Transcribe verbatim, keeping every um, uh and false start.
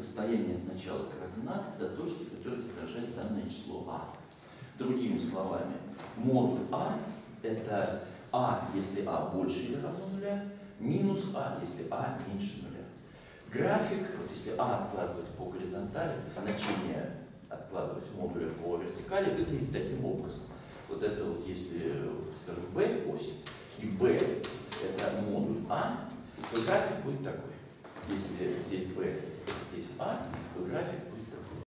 расстояние от начала координат до точки, которая отражает данное число А. Другими словами, модуль А – это А, если А больше или равно нуля, минус А, если А меньше нуля. График, вот если А откладывать по горизонтали, значение откладывать модуля по вертикали выглядит таким образом. Вот это вот, если, скажем, B ось, и B это модуль А, то график будет такой. Если здесь B, здесь А,